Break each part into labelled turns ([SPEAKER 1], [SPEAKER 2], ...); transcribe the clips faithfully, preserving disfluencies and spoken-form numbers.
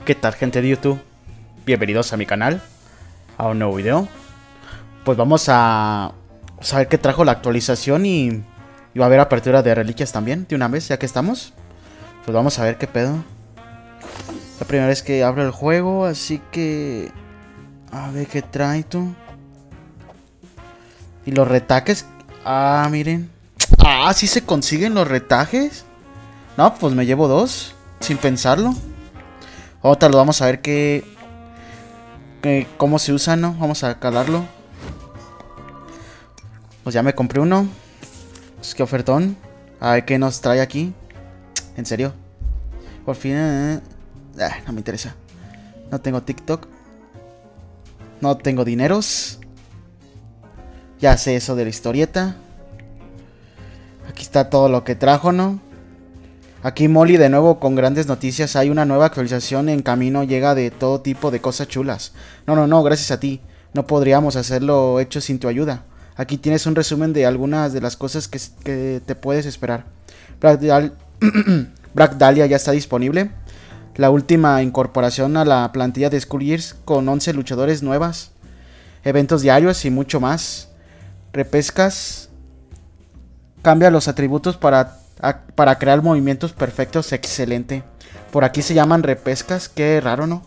[SPEAKER 1] ¿Qué tal, gente de YouTube? Bienvenidos a mi canal, a un nuevo video. Pues vamos a saber qué trajo la actualización y, y va a haber apertura de reliquias también, de una vez, ya que estamos. Pues vamos a ver qué pedo. La primera vez que abro el juego, así que... A ver qué trae tú. Y los retaques... Ah, miren. Ah, ¿sí se consiguen los retajes? No, pues me llevo dos, sin pensarlo. Ahorita lo vamos a ver que, que cómo se usa, ¿no? Vamos a calarlo. Pues ya me compré uno. Pues qué ofertón. A ver qué nos trae aquí. En serio. Por fin. Eh, eh, no me interesa. No tengo TikTok. No tengo dineros. Ya sé eso de la historieta. Aquí está todo lo que trajo, ¿no? Aquí Molly de nuevo con grandes noticias. Hay una nueva actualización en camino. Llega de todo tipo de cosas chulas. No, no, no, gracias a ti. No podríamos hacerlo hecho sin tu ayuda. Aquí tienes un resumen de algunas de las cosas que, que te puedes esperar. Black Dahlia ya está disponible. La última incorporación a la plantilla de School Years con once luchadores nuevas. Eventos diarios y mucho más. Repescas. Cambia los atributos para... para crear movimientos perfectos, excelente. Por aquí se llaman repescas, qué raro, ¿no?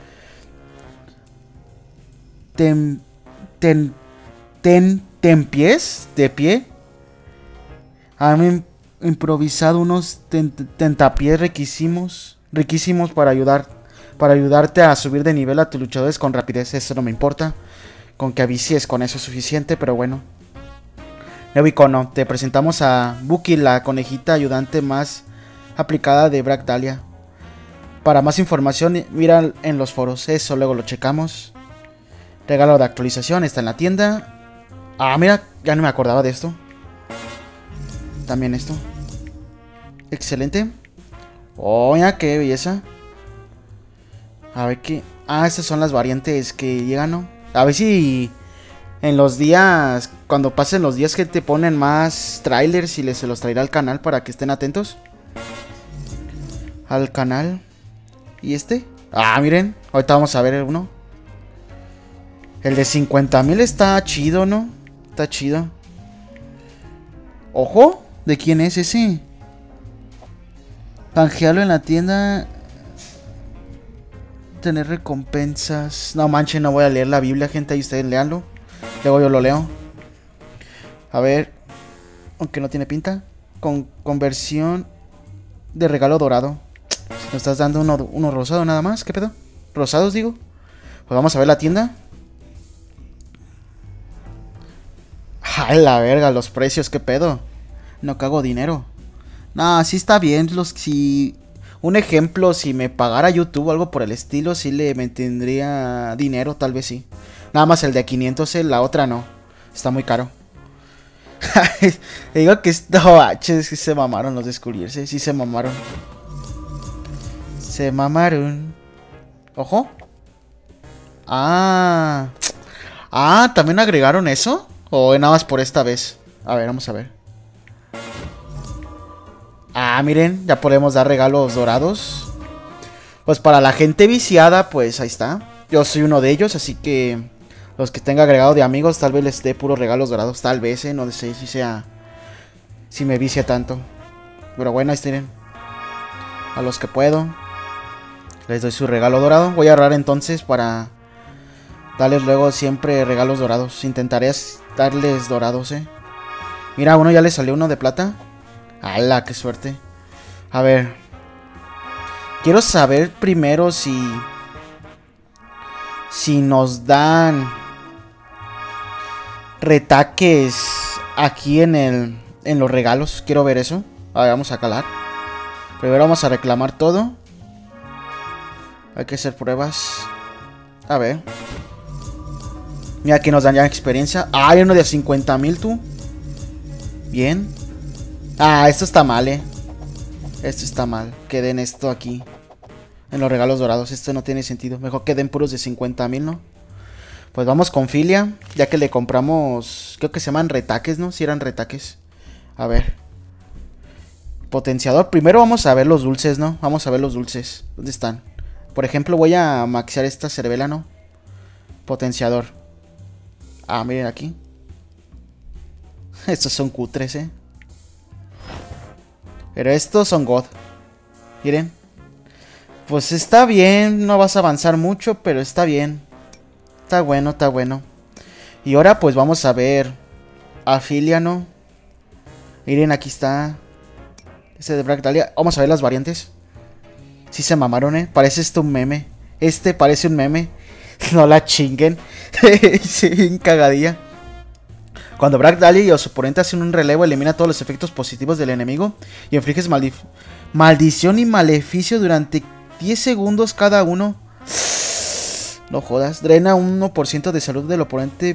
[SPEAKER 1] Ten, ten, ten, ten pies, de pie. Han improvisado unos ten, tentapiés riquísimos, riquísimos para ayudar, para ayudarte a subir de nivel a tus luchadores con rapidez. Eso no me importa, con que avicies con eso es suficiente, pero bueno. Nuevo icono, te presentamos a Bucky, la conejita ayudante más aplicada de Black Dahlia. Para más información, mira en los foros, eso luego lo checamos. Regalo de actualización, está en la tienda. Ah, mira, ya no me acordaba de esto. También esto. Excelente. Oh, mira qué belleza. A ver qué... Ah, estas son las variantes que llegan, ¿no? A ver si... En los días, cuando pasen los días que te ponen más trailers y les se los traerá al canal para que estén atentos. Al canal. ¿Y este? Ah, miren, ahorita vamos a ver uno. El de cincuenta mil está chido, ¿no? Está chido. Ojo, ¿de quién es ese? Canjealo en la tienda. Tener recompensas. No manchen, no voy a leer la Biblia, gente, ahí ustedes leanlo. Luego yo lo leo. A ver. Aunque no tiene pinta. Con conversión de regalo dorado. Nos estás dando uno, uno rosado nada más. ¿Qué pedo? ¿Rosados digo? Pues vamos a ver la tienda. ¡Ay, la verga! Los precios, ¿qué pedo? No cago dinero. No, sí está bien. Los, si... Un ejemplo, si me pagara YouTube o algo por el estilo, sí le mantendría dinero, tal vez sí. Nada más el de quinientos, la otra no. Está muy caro. Digo que esto, H, sí se mamaron los de descubrirse. Sí se mamaron. Se mamaron. Ojo. Ah. Ah, ¿también agregaron eso? ¿O nada más por esta vez? A ver, vamos a ver. Ah, miren, ya podemos dar regalos dorados. Pues para la gente viciada, pues ahí está. Yo soy uno de ellos, así que... Los que tenga agregado de amigos, tal vez les dé puros regalos dorados. Tal vez, eh, no sé si sea... Si me vicia tanto. Pero bueno, ahí tienen. A los que puedo. Les doy su regalo dorado. Voy a ahorrar entonces para... Darles luego siempre regalos dorados. Intentaré darles dorados, eh. Mira, a uno ya le salió uno de plata. ¡Hala, qué suerte! A ver. Quiero saber primero si... Si nos dan... Retaques aquí en el... En los regalos. Quiero ver eso. A ver, vamos a calar. Primero vamos a reclamar todo. Hay que hacer pruebas. A ver. Mira, aquí nos dan ya experiencia. Ah, hay uno de cincuenta mil, tú. Bien. Ah, esto está mal, eh. Esto está mal. Que den esto aquí. En los regalos dorados. Esto no tiene sentido. Mejor que den puros de cincuenta mil, ¿no? Pues vamos con Filia. Ya que le compramos... Creo que se llaman retaques, ¿no? Si eran retaques. A ver. Potenciador. Primero vamos a ver los dulces, ¿no? Vamos a ver los dulces. ¿Dónde están? Por ejemplo, voy a maxear esta Cervela, ¿no? Potenciador. Ah, miren aquí. Estos son cutres, eh. Pero estos son God. Miren. Pues está bien. No vas a avanzar mucho, pero está bien. Está bueno, está bueno. Y ahora pues vamos a ver Afilia, ¿no? Miren, aquí está ese de Black Dahlia. Vamos a ver las variantes. Sí se mamaron, eh. Parece esto un meme. Este parece un meme. No la chinguen. Sí, cagadilla. Cuando Black Dahlia y su oponente hacen un relevo, elimina todos los efectos positivos del enemigo y infliges maldición y maleficio durante diez segundos cada uno. No jodas. Drena uno por ciento de salud del oponente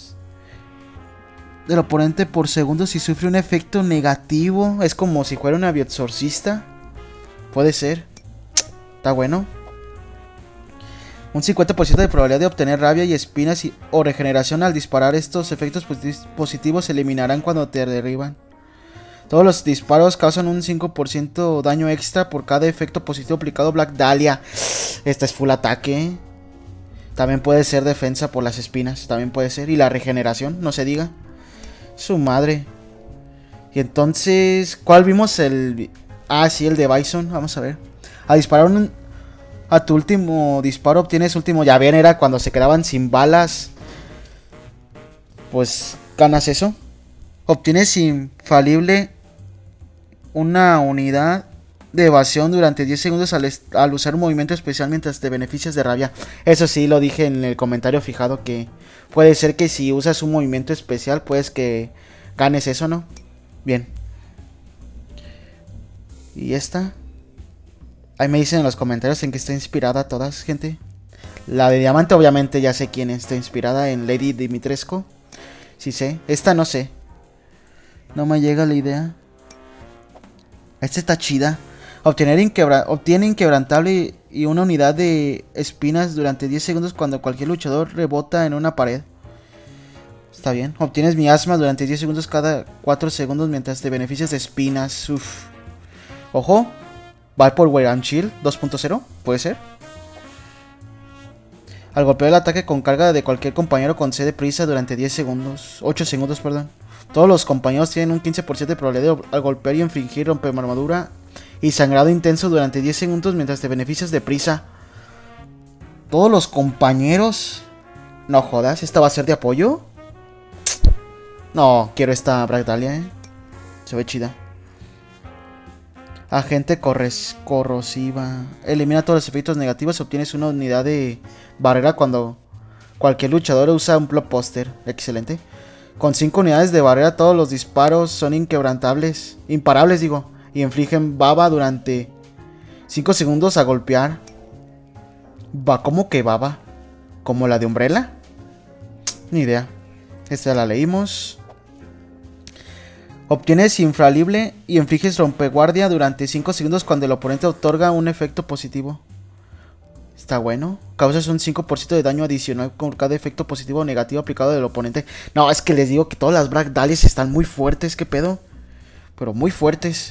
[SPEAKER 1] del oponente por segundo si sufre un efecto negativo. Es como si fuera una bioexorcista. Puede ser. Está bueno. Un cincuenta por ciento de probabilidad de obtener rabia y espinas y, o regeneración al disparar. Estos efectos positivos se eliminarán cuando te derriban. Todos los disparos causan un cinco por ciento daño extra por cada efecto positivo aplicado. Black Dahlia. Esta es full ataque. También puede ser defensa por las espinas. También puede ser. Y la regeneración, no se diga. Su madre. Y entonces, ¿cuál vimos? El... Ah, sí, el de Bison. Vamos a ver. A disparar un... A tu último disparo obtienes último. Ya ven, era cuando se quedaban sin balas. Pues ganas eso. Obtienes infalible una unidad de evasión durante diez segundos al, al usar un movimiento especial mientras te beneficias de rabia. Eso sí, lo dije en el comentario fijado, que puede ser que si usas un movimiento especial, pues que ganes eso, ¿no? Bien. ¿Y esta? Ahí me dicen en los comentarios en qué está inspirada todas, gente. La de diamante obviamente ya sé quién está inspirada, en Lady Dimitrescu. Sí sé. Esta no sé. No me llega la idea. Esta está chida. Obtener inquebra Obtiene inquebrantable y una unidad de espinas durante diez segundos cuando cualquier luchador rebota en una pared. Está bien. Obtienes miasma durante diez segundos cada cuatro segundos mientras te beneficias de espinas. Uf. Ojo. Va por Wear and Shield dos punto cero. Puede ser. Al golpear el ataque con carga de cualquier compañero concede prisa durante diez segundos. ocho segundos, perdón. Todos los compañeros tienen un quince por ciento de probabilidad de al golpear y infligir romper armadura y sangrado intenso durante diez segundos mientras te beneficias de prisa. Todos los compañeros. No jodas, ¿esta va a ser de apoyo? No, quiero esta Black Dahlia, eh. Se ve chida. Agente corres corrosiva. Elimina todos los efectos negativos. Obtienes una unidad de barrera cuando cualquier luchador usa un blockbuster. Excelente. Con cinco unidades de barrera, todos los disparos son inquebrantables. Imparables, digo. Y infligen baba durante cinco segundos a golpear. Va, ¿cómo que baba? ¿Como la de Umbrella? Ni idea. Esta la leímos. Obtienes infalible y infliges rompeguardia durante cinco segundos cuando el oponente otorga un efecto positivo. Está bueno. Causas un cinco por ciento de daño adicional con cada efecto positivo o negativo aplicado del oponente. No, es que les digo que todas las Black Dahlias están muy fuertes. ¿Qué pedo? Pero muy fuertes.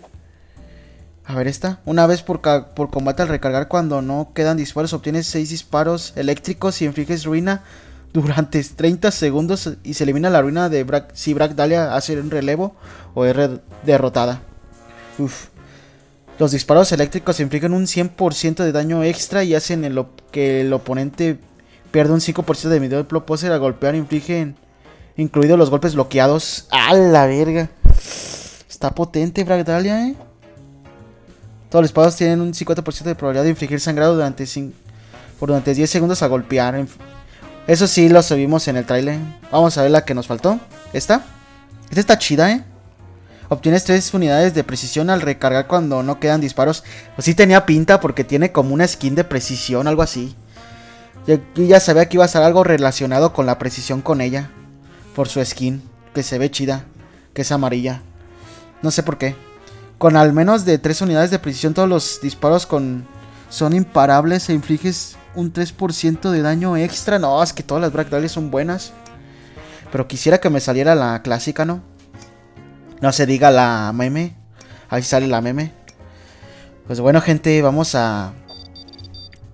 [SPEAKER 1] A ver esta. Una vez por, por combate al recargar cuando no quedan disparos. Obtienes seis disparos eléctricos y infliges ruina durante treinta segundos y se elimina la ruina de Black, si Black Dahlia hace un relevo o es derrotada. Uf. Los disparos eléctricos infligen un cien por ciento de daño extra y hacen el que el oponente pierda un cinco por ciento de medida de blockbuster al golpear. Infligen, incluidos los golpes bloqueados. ¡A la verga! Está potente Black Dahlia, eh. Todos los disparos tienen un cincuenta por ciento de probabilidad de infligir sangrado durante, por durante diez segundos a golpear. Eso sí lo subimos en el trailer. Vamos a ver la que nos faltó. ¿Esta? Esta está chida, ¿eh? Obtienes tres unidades de precisión al recargar cuando no quedan disparos. Pues sí tenía pinta porque tiene como una skin de precisión, algo así. Yo, yo ya sabía que iba a estar algo relacionado con la precisión con ella. Por su skin, que se ve chida. Que es amarilla. No sé por qué. Con al menos de tres unidades de precisión todos los disparos con son imparables e infliges un tres por ciento de daño extra. No, es que todas las Black Dahlia son buenas. Pero quisiera que me saliera la clásica, ¿no? No se diga la meme. Ahí sale la meme. Pues bueno, gente, vamos a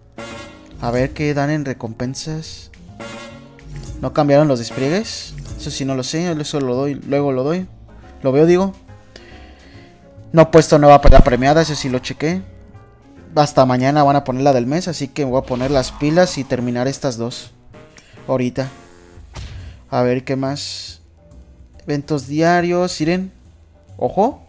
[SPEAKER 1] A ver qué dan en recompensas. No cambiaron los despliegues. Eso sí no lo sé. Eso lo doy. Luego lo doy. Lo veo, digo. No he puesto nueva para premiada. Eso sí lo chequé. Hasta mañana van a poner la del mes. Así que voy a poner las pilas y terminar estas dos. Ahorita. A ver qué más. Eventos diarios. Miren. Ojo.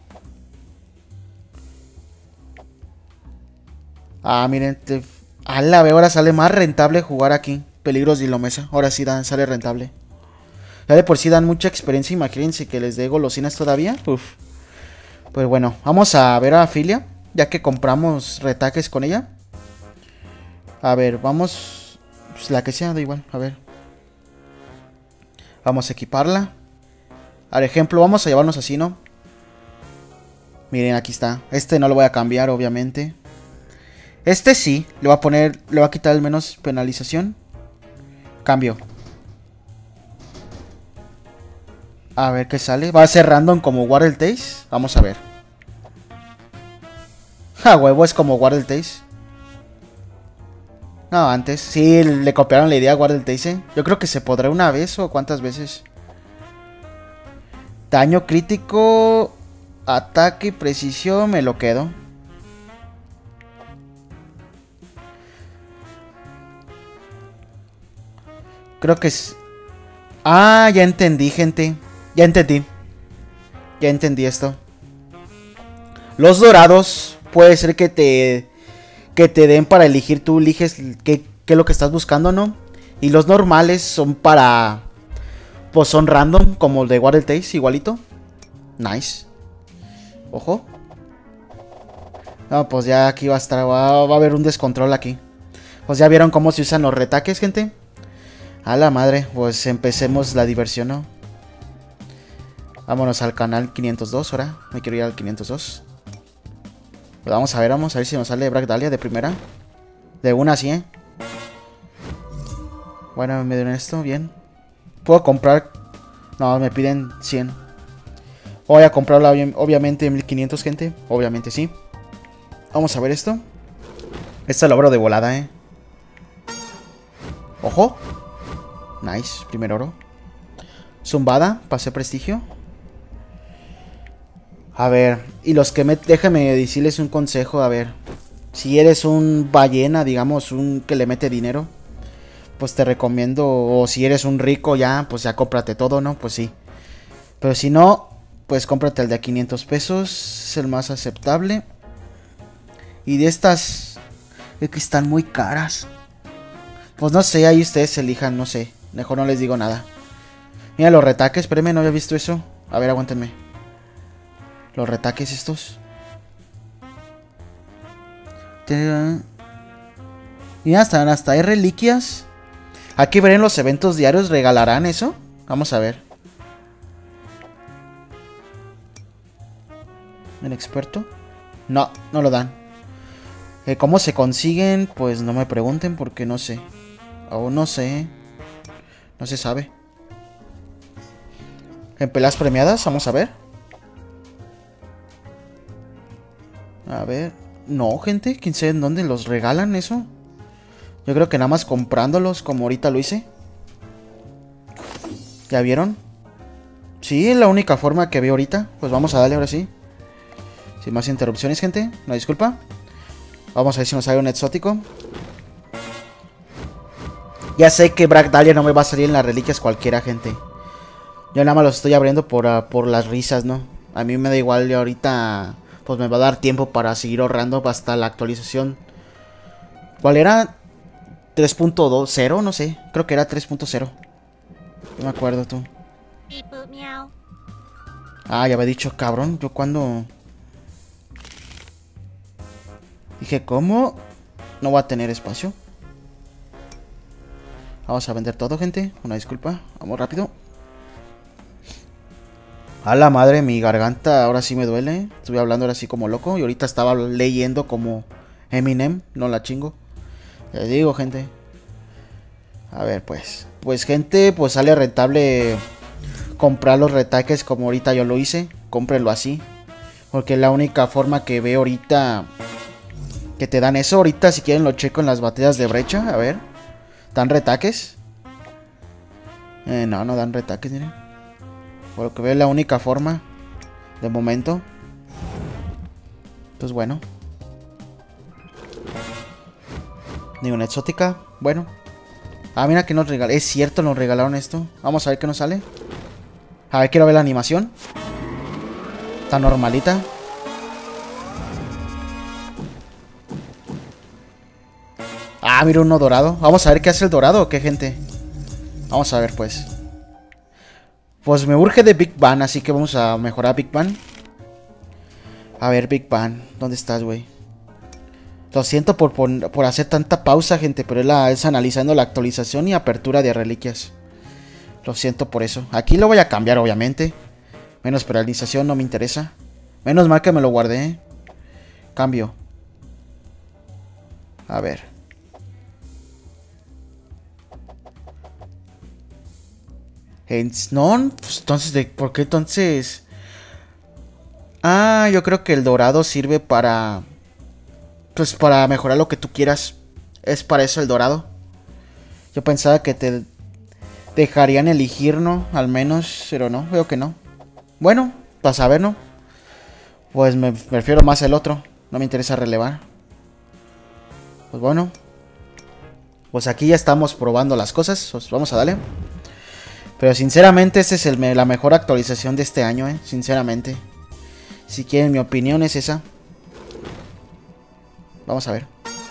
[SPEAKER 1] Ah, miren. Te... A la vez ahora sale más rentable jugar aquí. Peligros de Ilomesa. Ahora sí dan, sale rentable. Ya de por sí dan mucha experiencia. Imagínense que les dé golosinas todavía. Uf. Pues bueno, vamos a ver a Filia. Ya que compramos retaques con ella. A ver, vamos. Pues la que sea, da igual. A ver. Vamos a equiparla. Al ejemplo, vamos a llevarnos así, ¿no? Miren, aquí está. Este no lo voy a cambiar, obviamente. Este sí, le voy a poner, le voy a quitar al menos penalización. Cambio. A ver qué sale. Va a ser random como Waddle Taste. Vamos a ver. Ja, huevo, es como Waddle Taste. No, antes. Sí, le copiaron la idea a Waddle Taste. ¿eh? Yo creo que se podrá una vez o cuántas veces. Daño crítico. Ataque y precisión. Me lo quedo. Creo que es... Ah, ya entendí, gente. Ya entendí. Ya entendí esto. Los dorados puede ser que te... Que te den para elegir. Tú eliges qué, qué es lo que estás buscando, ¿no? Y los normales son para... Pues son random, como el de Waddle Taste, igualito. Nice. Ojo. No, pues ya aquí va a estar... Va, va a haber un descontrol aquí. Pues ya vieron cómo se usan los retaques, gente. A la madre, pues empecemos la diversión, ¿no? Vámonos al canal quinientos dos, ahora. Me quiero ir al quinientos dos. Pues vamos a ver, vamos a ver si nos sale Bragdalia de primera. De una, sí, ¿eh? Bueno, me dieron esto, bien. Puedo comprar... No, me piden cien. Voy a comprarla, obviamente, en mil quinientos, gente. Obviamente, sí. Vamos a ver esto. Esta la abro de volada, ¿eh? Ojo. Nice, primer oro. Zumbada, pase prestigio. A ver, y los que me... Déjame decirles un consejo, a ver. Si eres un ballena, digamos, un que le mete dinero, pues te recomiendo... O si eres un rico ya, pues ya cómprate todo, ¿no? Pues sí. Pero si no, pues cómprate el de quinientos pesos. Es el más aceptable. Y de estas... Es que están muy caras. Pues no sé, ahí ustedes elijan, no sé. Mejor no les digo nada. Mira los retaques, espérenme, no había visto eso. A ver, aguántenme. Los retaques estos. Mira, hasta, hasta hay reliquias. Aquí verán los eventos diarios, ¿regalarán eso? Vamos a ver. ¿El experto? No, no lo dan. Eh, ¿Cómo se consiguen? Pues no me pregunten porque no sé. Aún no sé. No se sabe. En peleas premiadas, vamos a ver. A ver. No, gente, quién sabe en dónde los regalan eso. Yo creo que nada más comprándolos como ahorita lo hice. ¿Ya vieron? Sí, es la única forma que veo ahorita. Pues vamos a darle ahora sí. Sin más interrupciones, gente. Una disculpa. Vamos a ver si nos sale un exótico. Ya sé que Bragdalia no me va a salir en las reliquias cualquiera, gente. Yo nada más los estoy abriendo por, uh, por las risas, ¿no? A mí me da igual y ahorita... Pues me va a dar tiempo para seguir ahorrando hasta la actualización. ¿Cuál era? tres punto cero, no sé. Creo que era tres punto cero. No me acuerdo, tú. Ah, ya había dicho, cabrón. Yo cuando... Dije, ¿cómo? No va a tener espacio. Vamos a vender todo, gente. Una disculpa. Vamos rápido. A la madre, mi garganta ahora sí me duele. Estuve hablando ahora sí como loco. Y ahorita estaba leyendo como Eminem. No la chingo. Les digo, gente. A ver, pues. Pues, gente, pues sale rentable comprar los retaques como ahorita yo lo hice. Cómprenlo así. Porque es la única forma que veo ahorita Que te dan eso ahorita, si quieren lo checo en las batallas de brecha. A ver. ¿Dan retaques? Eh, no, no dan retaques, miren. Por lo que veo es la única forma. De momento. Pues bueno. Ni una exótica. Bueno. Ah, mira que nos regalaron. Es cierto, nos regalaron esto. Vamos a ver qué nos sale. A ver, quiero ver la animación. Está normalita. Ah, mira uno dorado. Vamos a ver qué hace el dorado o qué, gente. Vamos a ver, pues. Pues me urge de Big Bang, así que vamos a mejorar Big Bang. A ver, Big Bang. ¿Dónde estás, güey? Lo siento por, por, por hacer tanta pausa, gente, pero es, la, es analizando la actualización y apertura de reliquias. Lo siento por eso. Aquí lo voy a cambiar, obviamente. Menos penalización, no me interesa. Menos mal que me lo guardé, ¿eh? Cambio. A ver. No, pues entonces, ¿de por qué entonces? Ah, yo creo que el dorado sirve para... Pues para mejorar lo que tú quieras. Es para eso el dorado. Yo pensaba que te dejarían elegir, ¿no? Al menos, pero no, veo que no. Bueno, para saber, ¿no? Pues me prefiero más el otro. No me interesa relevar. Pues bueno. Pues aquí ya estamos probando las cosas. Pues vamos a darle. Pero sinceramente esta es el, la mejor actualización de este año, ¿eh? Sinceramente. Si quieren mi opinión es esa. Vamos a ver.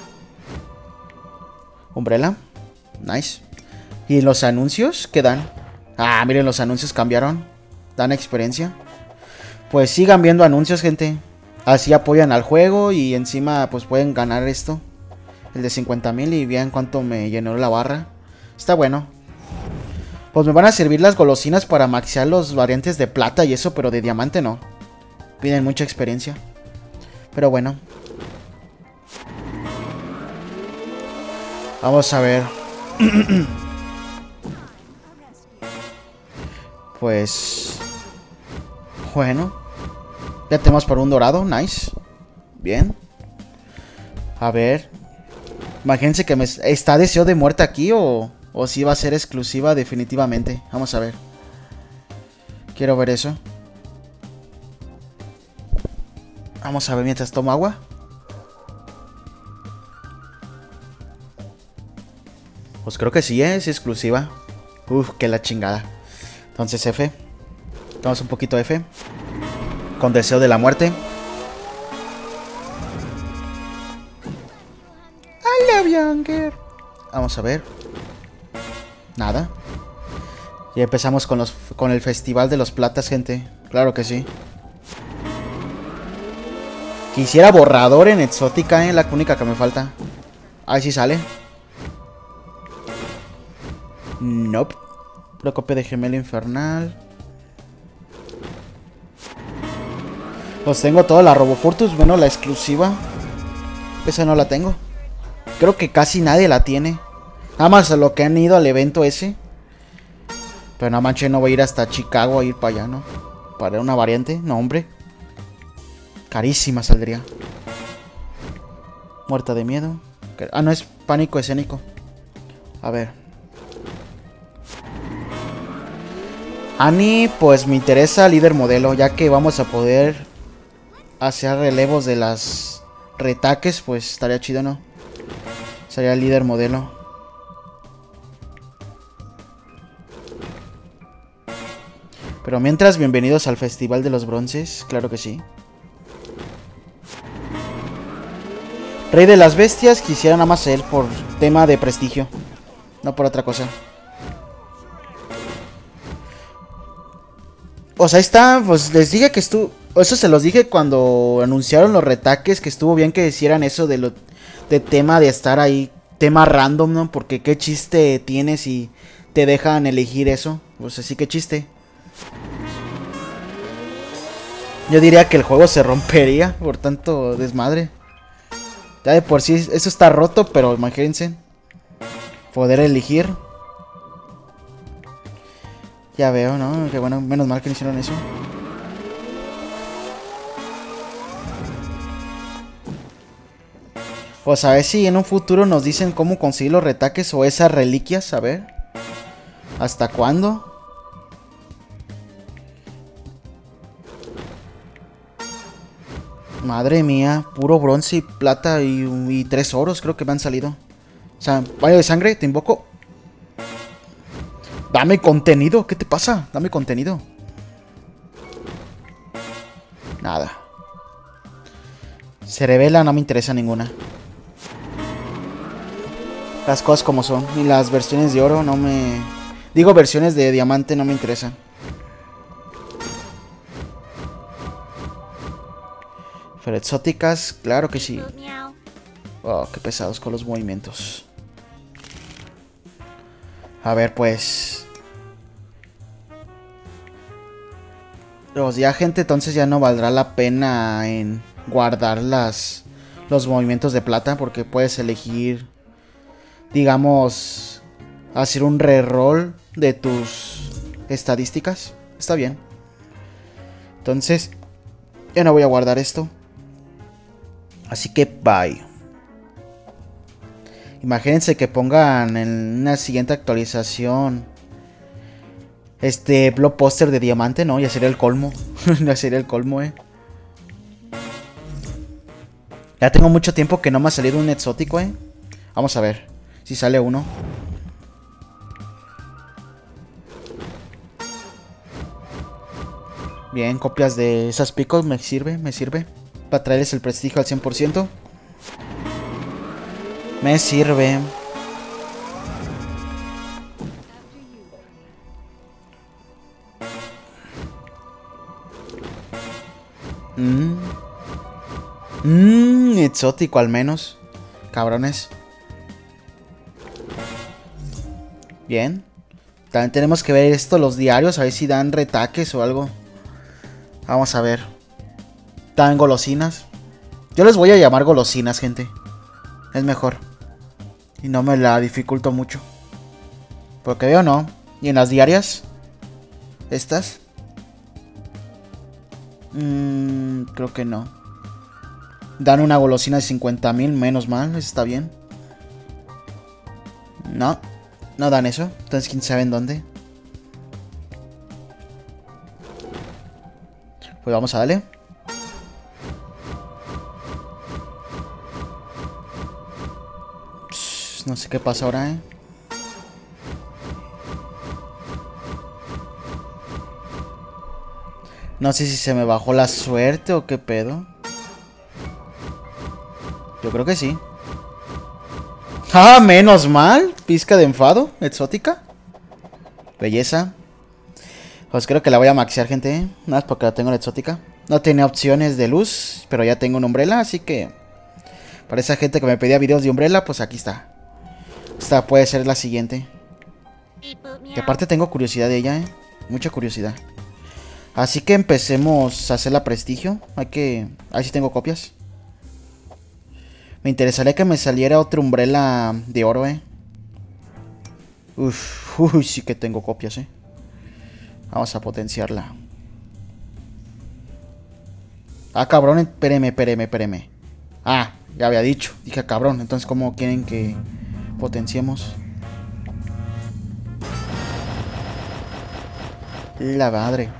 [SPEAKER 1] Umbrella. Nice. ¿Y los anuncios qué dan? Ah, miren, los anuncios cambiaron. Dan experiencia. Pues sigan viendo anuncios, gente. Así apoyan al juego y encima pues pueden ganar esto. El de cincuenta mil y vean cuánto me llenó la barra. Está bueno. Pues me van a servir las golosinas para maxear los variantes de plata y eso, pero de diamante no. Piden mucha experiencia. Pero bueno. Vamos a ver. Pues... Bueno. Ya tenemos por un dorado. Nice. Bien. A ver. Imagínense que me... ¿Está deseo de muerte aquí o... O si va a ser exclusiva definitivamente? Vamos a ver. Quiero ver eso. Vamos a ver mientras tomo agua. Pues creo que sí, ¿eh? Es exclusiva. Uf, que la chingada. Entonces F. Tomamos un poquito F. Con deseo de la muerte. I love you, Anger. Vamos a ver. Nada. Y empezamos con, los, con el festival de los platas, gente. Claro que sí. Quisiera borrador en exótica, ¿eh? La única que me falta. Ahí sí sale. Nope. Pura copia de gemelo infernal. Pues tengo toda la Robofortus. Bueno, la exclusiva. Esa no la tengo. Creo que casi nadie la tiene. Nada más a lo que han ido al evento ese. Pero no manches, no voy a ir hasta Chicago a ir para allá, ¿no? Para una variante. No, hombre. Carísima saldría. Muerta de miedo. Ah, no, es pánico escénico. A ver. Annie, pues me interesa líder modelo, ya que vamos a poder hacer relevos de las retaques, pues estaría chido, ¿no? Sería líder modelo. Pero mientras, bienvenidos al Festival de los Bronces, claro que sí. Rey de las Bestias, quisiera nada más él por tema de prestigio, no por otra cosa. O sea, ahí está, pues les dije que estuvo... Eso se los dije cuando anunciaron los retaques, que estuvo bien que hicieran eso de lo de tema de estar ahí, tema random, ¿no? Porque qué chiste tiene si te dejan elegir eso. Pues así que chiste. Yo diría que el juego se rompería por tanto desmadre. Ya de por sí eso está roto, pero imagínense. Poder elegir. Ya veo, ¿no? Que bueno, menos mal que no hicieron eso. Pues a ver si en un futuro nos dicen cómo conseguir los retaques o esas reliquias. A ver. ¿Hasta cuándo? Madre mía. Puro bronce y plata y, y tres oros creo que me han salido. O sea, baño de sangre, te invoco. Dame contenido. ¿Qué te pasa? Dame contenido. Nada. Se revela, no me interesa ninguna. Las cosas como son. Y las versiones de oro no me... Digo, versiones de diamante no me interesan. Pero exóticas, claro que sí. Oh, qué pesados con los movimientos. A ver, pues... Pues ya, gente, entonces ya no valdrá la pena en guardar las, los movimientos de plata. Porque puedes elegir, digamos, hacer un reroll de tus estadísticas. Está bien. Entonces, ya no voy a guardar esto. Así que bye. Imagínense que pongan en una siguiente actualización este blockbuster de diamante, ¿no? Ya sería el colmo. Ya sería el colmo, eh. Ya tengo mucho tiempo que no me ha salido un exótico, eh. Vamos a ver si sale uno. Bien, copias de esas picos me sirve, me sirve. Para traerles el prestigio al cien por ciento. Me sirve. Mmm. Mmm, exótico al menos. Cabrones. Bien. También tenemos que ver esto, los diarios, a ver si dan retaques o algo. Vamos a ver. Dan golosinas. Yo les voy a llamar golosinas, gente. Es mejor. Y no me la dificulto mucho. Porque veo no. ¿Y en las diarias? ¿Estas? Mmm, creo que no. Dan una golosina de cincuenta mil, menos mal, está bien. No, no dan eso. Entonces, ¿quién sabe en dónde? Pues vamos a darle. Pss, no sé qué pasa ahora, eh. No sé si se me bajó la suerte o qué pedo. Yo creo que sí. ¡Ah, menos mal! Pizca de enfado, exótica. Belleza. Pues creo que la voy a maxear, gente, ¿eh? Nada más porque la tengo la exótica. No tenía opciones de luz, pero ya tengo un Umbrella, así que... Para esa gente que me pedía videos de Umbrella, pues aquí está. Esta puede ser la siguiente. Y aparte tengo curiosidad de ella, ¿eh? Mucha curiosidad. Así que empecemos a hacer la prestigio. Hay que... Ahí sí tengo copias. Me interesaría que me saliera otra Umbrella de oro, eh. Uf, uy, sí que tengo copias, eh. Vamos a potenciarla. Ah, cabrón, espéreme, espéreme, espéreme. Ah, ya había dicho. Dije, cabrón, entonces ¿cómo quieren que potenciemos? La madre.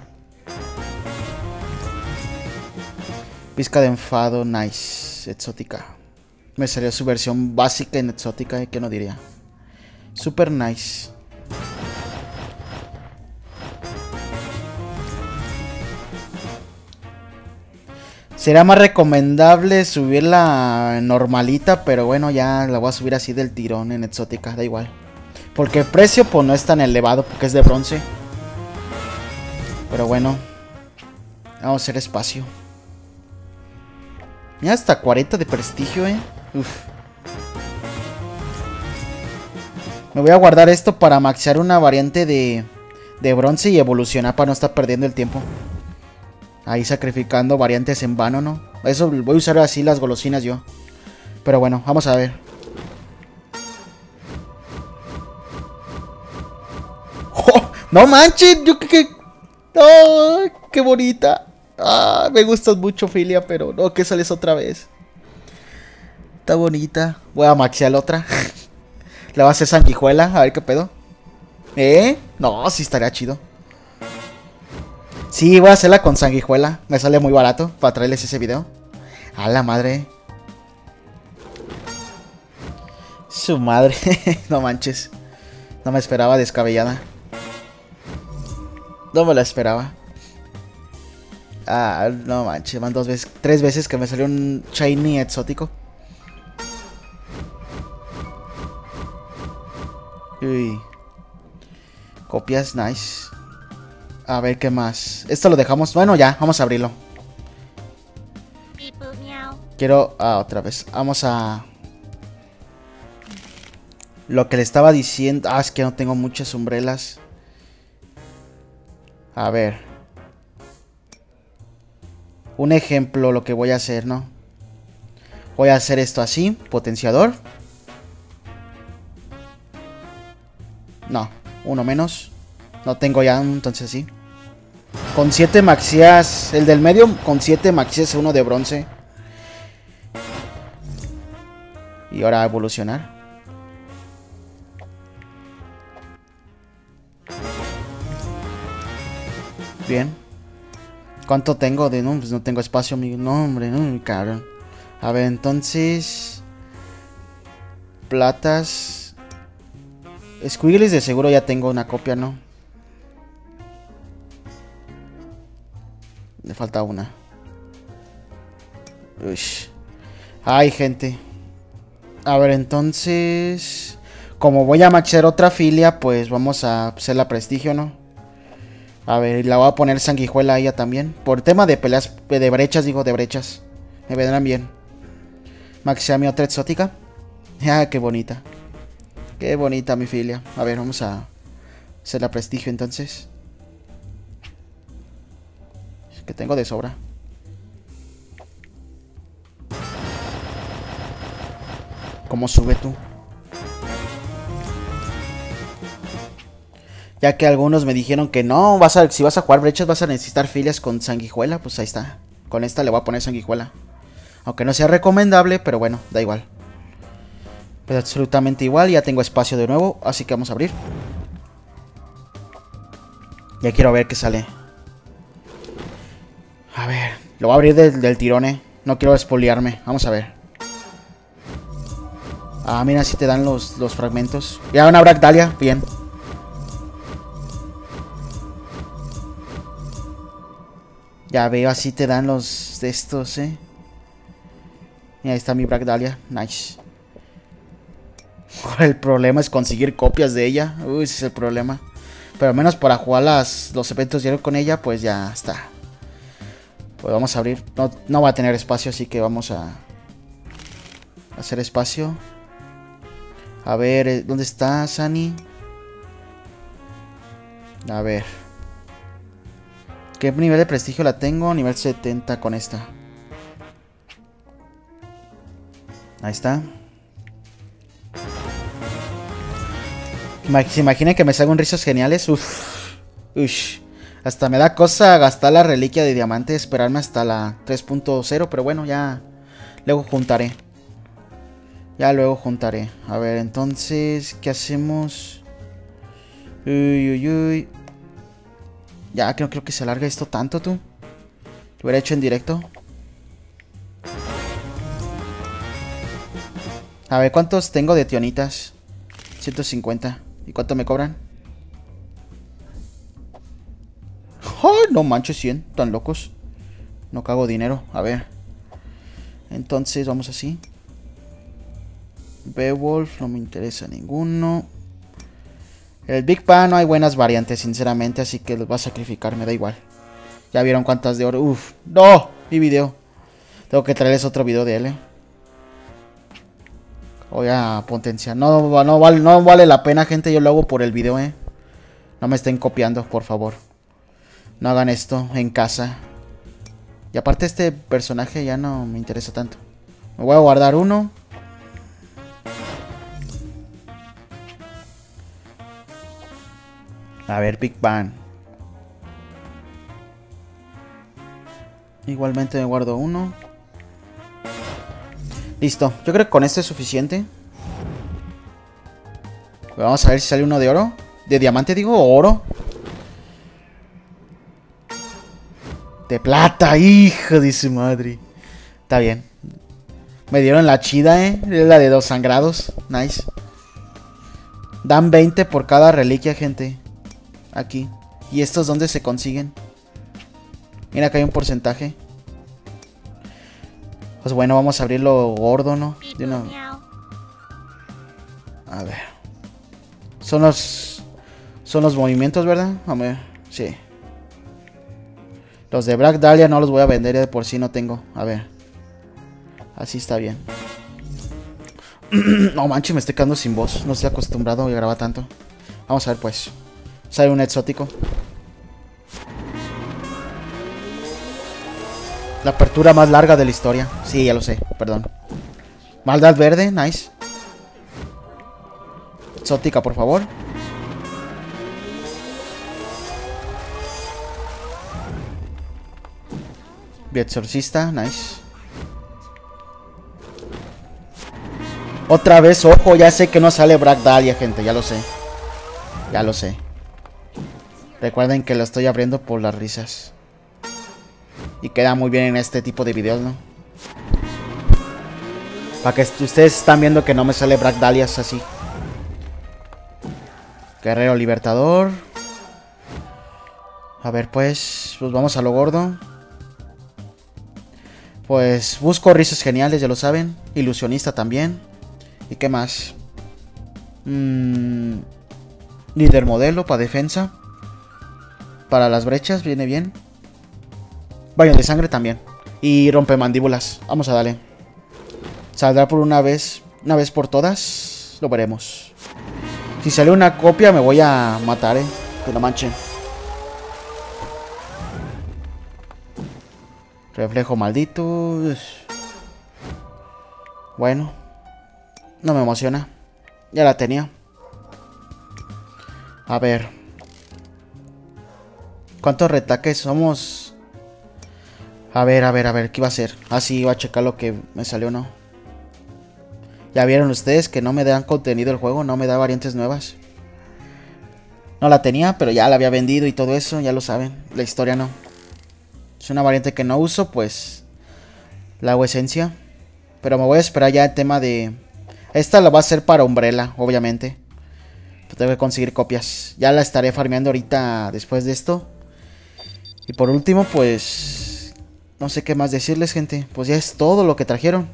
[SPEAKER 1] Pizca de enfado, nice. Exótica. Me salió su versión básica en exótica, ¿eh? ¿Qué no diría? Super nice. Será más recomendable subirla normalita, pero bueno, ya la voy a subir así del tirón en exótica, da igual. Porque el precio pues no es tan elevado porque es de bronce. Pero bueno, vamos a hacer espacio. Mira, hasta cuarenta de prestigio, eh. Uf. Me voy a guardar esto para maxear una variante de, de bronce y evolucionar para no estar perdiendo el tiempo. Ahí sacrificando variantes en vano, ¿no? Eso voy a usar así las golosinas yo. Pero bueno, vamos a ver. ¡Oh! ¡No manches! Yo que... que... ¡Oh! ¡Qué bonita! Ah, me gustas mucho, Filia, pero no, que sales otra vez. Está bonita. Voy a maxear la otra. Le voy a hacer sanguijuela. A ver qué pedo. ¿Eh? No, sí estaría chido. Sí, voy a hacerla con sanguijuela. Me sale muy barato para traerles ese video. A la madre. Su madre. No manches. No me esperaba descabellada. No me la esperaba. Ah, no manches. Van dos veces, tres veces que me salió un shiny exótico. Uy. Copias, nice. A ver qué más. Esto lo dejamos. Bueno, ya, vamos a abrirlo. Quiero. Ah, otra vez. Vamos a. Lo que le estaba diciendo. Ah, es que no tengo muchas umbrelas. A ver. Un ejemplo, lo que voy a hacer, ¿no? Voy a hacer esto así. Potenciador. No, uno menos. No tengo ya, entonces sí. Con siete maxías. El del medio con siete maxías, uno de bronce. Y ahora evolucionar. Bien. ¿Cuánto tengo? De no, pues no tengo espacio, amigo. No, hombre, no, cabrón. A ver, entonces. Platas. Squiggles de seguro ya tengo una copia, ¿no? Me falta una. Ush. Ay, gente. A ver, entonces. Como voy a maxear otra filia, pues vamos a hacer la prestigio, ¿no? A ver, la voy a poner sanguijuela a ella también. Por tema de peleas, de brechas, digo, de brechas. Me vendrán bien. Maxea mi otra exótica. Ah, qué bonita. Qué bonita mi filia. A ver, vamos a hacer la prestigio entonces. Que tengo de sobra. ¿Cómo sube tú? Ya que algunos me dijeron que no, vas a, si vas a jugar brechas vas a necesitar filias con sanguijuela. Pues ahí está. Con esta le voy a poner sanguijuela. Aunque no sea recomendable, pero bueno, da igual. Pero absolutamente igual, ya tengo espacio de nuevo. Así que vamos a abrir. Ya quiero ver qué sale. A ver, lo voy a abrir del, del tirón, eh. No quiero espoliarme, vamos a ver. Ah, mira, si te dan los, los fragmentos. Ya, una Bracdalia, bien. Ya veo, así te dan los de estos, eh. Y ahí está mi Bracdalia, nice. El problema es conseguir copias de ella. Uy, ese es el problema. Pero al menos para jugar las, los eventos diarios con ella, pues ya está. Pues vamos a abrir. No, no va a tener espacio, así que vamos a hacer espacio. A ver, ¿dónde está Sani? A ver. ¿Qué nivel de prestigio la tengo? Nivel setenta con esta. Ahí está. ¿Se imaginan que me salgan risas geniales? Uff. Uff. Hasta me da cosa gastar la reliquia de diamante. Esperarme hasta la tres punto cero. Pero bueno, ya. Luego juntaré. Ya luego juntaré. A ver, entonces, ¿qué hacemos? Uy, uy, uy. Ya, que no creo que se alargue esto tanto, tú. Lo hubiera hecho en directo. A ver, ¿cuántos tengo de tionitas? ciento cincuenta. ¿Y cuánto me cobran? ¡Oh, no manches! cien. Tan locos. No cago dinero. A ver. Entonces, vamos así. Beowulf, no me interesa ninguno. El Big Pan no hay buenas variantes, sinceramente, así que los voy a sacrificar, me da igual. Ya vieron cuántas de oro. Uf, no, mi video. Tengo que traerles otro video de él, eh. Voy a potenciar. No, no, vale, no vale la pena, gente, yo lo hago por el video, eh. No me estén copiando, por favor. No hagan esto en casa. Y aparte este personaje ya no me interesa tanto. Me voy a guardar uno. A ver, Big Bang. Igualmente me guardo uno. Listo. Yo creo que con esto es suficiente. Vamos a ver si sale uno de oro. De diamante, digo, o oro. De plata, hijo de su madre. Está bien. Me dieron la chida, eh. Es la de dos sangrados. Nice. Dan veinte por cada reliquia, gente. Aquí. ¿Y estos dónde se consiguen? Mira, acá hay un porcentaje. Pues bueno, vamos a abrirlo gordo, ¿no? De una... A ver. Son los... Son los movimientos, ¿verdad? A ver. Sí. Los de Black Dahlia no los voy a vender, ya de por sí no tengo. A ver. Así está bien. No manches, me estoy quedando sin voz. No estoy acostumbrado a grabar tanto. Vamos a ver pues. Sale un exótico. La apertura más larga de la historia. Sí, ya lo sé, perdón. Maldad verde, nice. Exótica, por favor. Exorcista, nice. Otra vez, ojo, ya sé que no sale Black Dahlia, gente, ya lo sé. Ya lo sé. Recuerden que lo estoy abriendo por las risas. Y queda muy bien en este tipo de videos, ¿no? Para que ustedes están viendo que no me sale Black Dahlias así. Guerrero Libertador. A ver, pues, pues vamos a lo gordo. Pues busco risas geniales, ya lo saben. Ilusionista también. ¿Y qué más? Mm, líder modelo para defensa. Para las brechas, viene bien. Baño de sangre también. Y rompemandíbulas. Vamos a darle. Saldrá por una vez. Una vez por todas. Lo veremos. Si sale una copia me voy a matar, eh. Que no manchen. Reflejo maldito. Bueno. No me emociona. Ya la tenía. A ver. ¿Cuántos retaques somos? A ver, a ver, a ver. ¿Qué iba a hacer? Ah, sí, iba a checar lo que me salió o no. Ya vieron ustedes que no me dan contenido el juego. No me da variantes nuevas. No la tenía, pero ya la había vendido y todo eso. Ya lo saben. La historia no. Es una variante que no uso, pues la hago esencia. Pero me voy a esperar ya el tema de... Esta la va a hacer para Umbrella, obviamente. Pero tengo que conseguir copias. Ya la estaré farmeando ahorita después de esto. Y por último, pues... No sé qué más decirles, gente. Pues ya es todo lo que trajeron.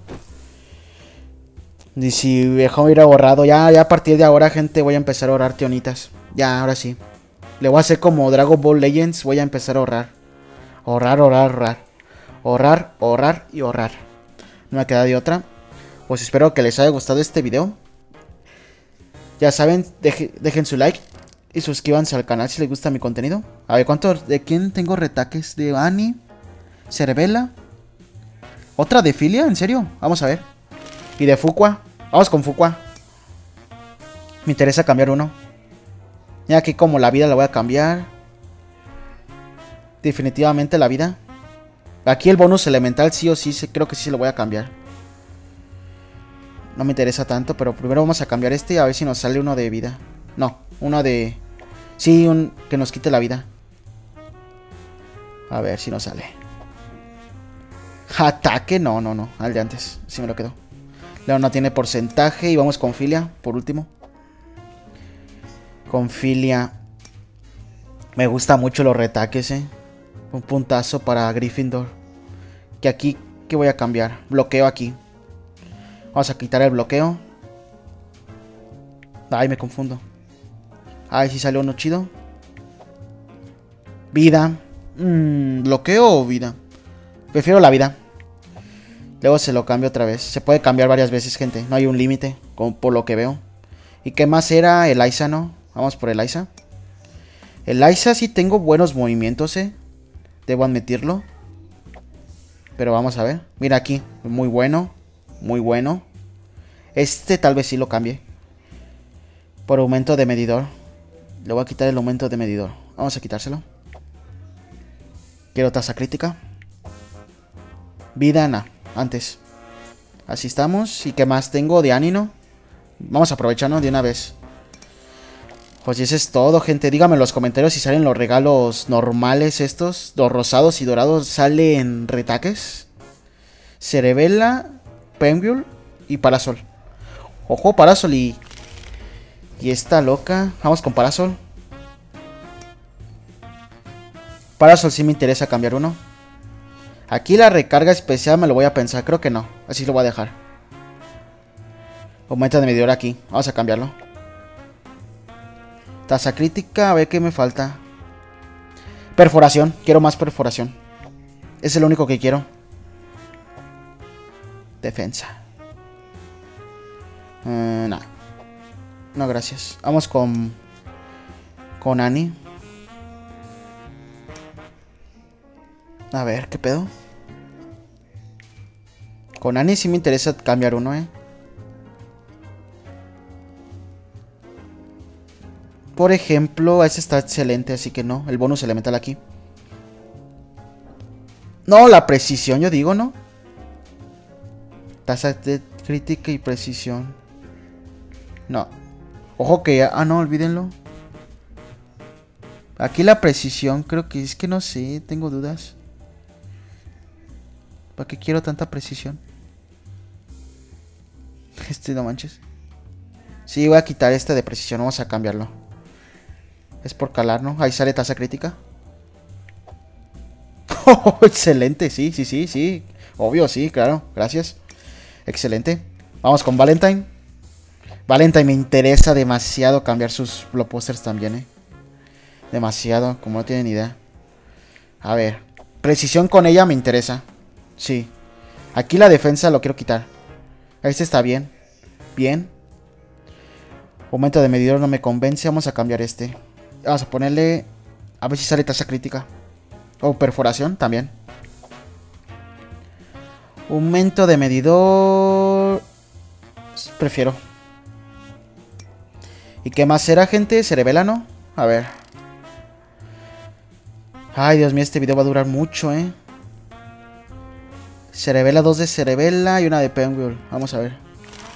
[SPEAKER 1] Y si dejó hubiera borrado. Ya, ya a partir de ahora, gente, voy a empezar a ahorrar tionitas. Ya, ahora sí. Le voy a hacer como Dragon Ball Legends. Voy a empezar a ahorrar. Ahorrar, ahorrar, ahorrar. Ahorrar, ahorrar y ahorrar. No me queda de otra. Pues espero que les haya gustado este video. Ya saben, deje, dejen su like. Y suscríbanse al canal si les gusta mi contenido. A ver, ¿cuánto? ¿De quién tengo retaques? De Annie. Cervela. ¿Otra de Filia? ¿En serio? Vamos a ver. Y de Fuqua. Vamos con Fuqua. Me interesa cambiar uno. Ya aquí como la vida la voy a cambiar. Definitivamente la vida. Aquí el bonus elemental sí o sí, creo que sí se lo voy a cambiar. No me interesa tanto, pero primero vamos a cambiar este a ver si nos sale uno de vida. No, uno de... Sí, un que nos quite la vida. A ver si nos sale. Ataque, no, no, no. Al de antes, sí me lo quedó. Luego no tiene porcentaje y vamos con Filia, por último. Con Filia. Me gusta mucho los retaques, eh. Un puntazo para Gryffindor. Que aquí, ¿qué voy a cambiar? Bloqueo aquí. Vamos a quitar el bloqueo. Ay, me confundo. Ay, si salió uno chido. Vida. Mm, ¿bloqueo o vida? Prefiero la vida. Luego se lo cambio otra vez. Se puede cambiar varias veces, gente. No hay un límite, como por lo que veo. ¿Y qué más era? Eliza, ¿no? Vamos por Eliza. Eliza sí tengo buenos movimientos, eh. Debo admitirlo. Pero vamos a ver. Mira aquí. Muy bueno. Muy bueno. Este tal vez sí lo cambie. Por aumento de medidor. Le voy a quitar el aumento de medidor. Vamos a quitárselo. Quiero tasa crítica. Vida, no. Antes. Así estamos. ¿Y qué más tengo de ánimo? Vamos a aprovecharnos de una vez. Pues eso es todo, gente. Díganme en los comentarios si salen los regalos normales estos. Los rosados y dorados salen retaques. Cerebela, Penguin y Parasol. Ojo, Parasol y... Y esta loca. Vamos con Parasol. Parasol sí me interesa cambiar uno. Aquí la recarga especial me lo voy a pensar. Creo que no. Así lo voy a dejar. Aumenta de medidor aquí. Vamos a cambiarlo. Tasa crítica. A ver qué me falta. Perforación. Quiero más perforación. Es el único que quiero. Defensa. Uh, no. No, gracias. Vamos con... Con Annie. A ver, ¿qué pedo? Con Annie sí me interesa cambiar uno, eh. Por ejemplo, ese está excelente, así que no. El bonus elemental aquí. No, la precisión, yo digo, ¿no? Tasa de crítica y precisión. No. Ojo que ya... Ah, no, olvídenlo. Aquí la precisión, creo que es que no sé, tengo dudas. ¿Para qué quiero tanta precisión? Este, no manches. Sí, voy a quitar este de precisión, vamos a cambiarlo. Es por calar, ¿no? Ahí sale tasa crítica. Oh, excelente, sí, sí, sí, sí. Obvio, sí, claro, gracias. Excelente. Vamos con Valentine. Valentine me interesa demasiado cambiar sus blockbusters también, eh. Demasiado, como no tienen idea. A ver, precisión con ella me interesa. Sí. Aquí la defensa lo quiero quitar. Este está bien. Bien. Aumento de medidor no me convence. Vamos a cambiar este. Vamos a ponerle... A ver si sale tasa crítica. O perforación también. Aumento de medidor... Prefiero. ¿Y qué más será, gente? ¿Cerebela, no? A ver. Ay, Dios mío, este video va a durar mucho, eh. Cerebela, dos de Cerebela y una de Penguin. Vamos a ver.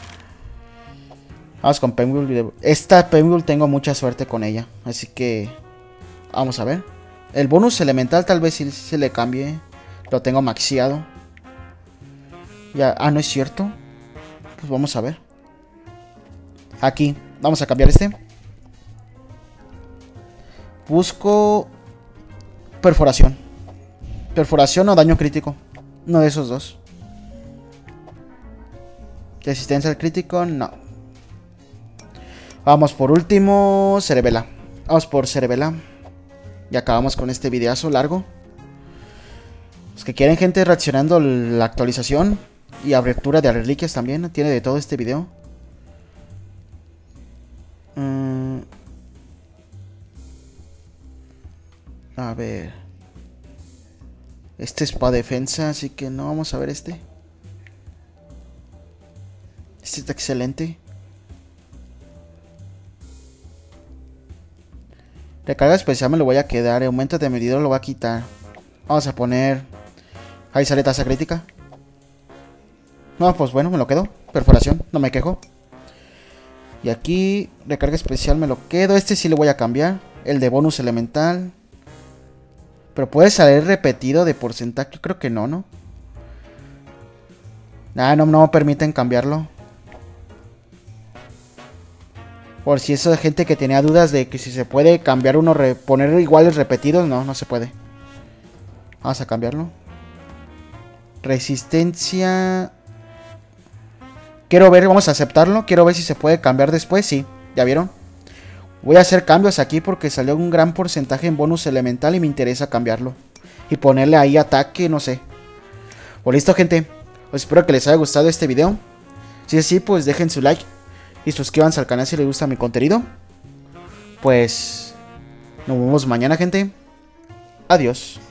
[SPEAKER 1] Vamos con Penguin. Esta Penguin tengo mucha suerte con ella. Así que... Vamos a ver. El bonus elemental tal vez sí se le cambie. Lo tengo maxiado. Ya. Ah, no es cierto. Pues vamos a ver. Aquí. Vamos a cambiar este. Busco... Perforación. Perforación o daño crítico. Uno de esos dos. Resistencia al crítico, no. Vamos por último, Cerebela. Vamos por Cerebela. Y acabamos con este videazo largo. Los que quieren, gente, reaccionando la actualización y abertura de reliquias también. Tiene de todo este video. Mm. A ver. Este es para defensa, así que no, vamos a ver este. Este está excelente. Recarga especial me lo voy a quedar. Aumento de medidor lo voy a quitar. Vamos a poner... Ahí sale tasa crítica. No, pues bueno, me lo quedo. Perforación, no me quejo. Y aquí, recarga especial me lo quedo. Este sí lo voy a cambiar. El de bonus elemental. Pero puede salir repetido de porcentaje. Yo creo que no, ¿no? Ah, no, no me permiten cambiarlo. Por si eso de gente que tenía dudas de que si se puede cambiar uno, poner iguales repetidos. No, no se puede. Vamos a cambiarlo. Resistencia. Quiero ver, vamos a aceptarlo. Quiero ver si se puede cambiar después. Sí, ¿ya vieron? Voy a hacer cambios aquí porque salió un gran porcentaje en bonus elemental y me interesa cambiarlo. Y ponerle ahí ataque, no sé. Pues listo, gente. Pues espero que les haya gustado este video. Si es así, pues dejen su like. Y suscríbanse al canal si les gusta mi contenido. Pues nos vemos mañana, gente. Adiós.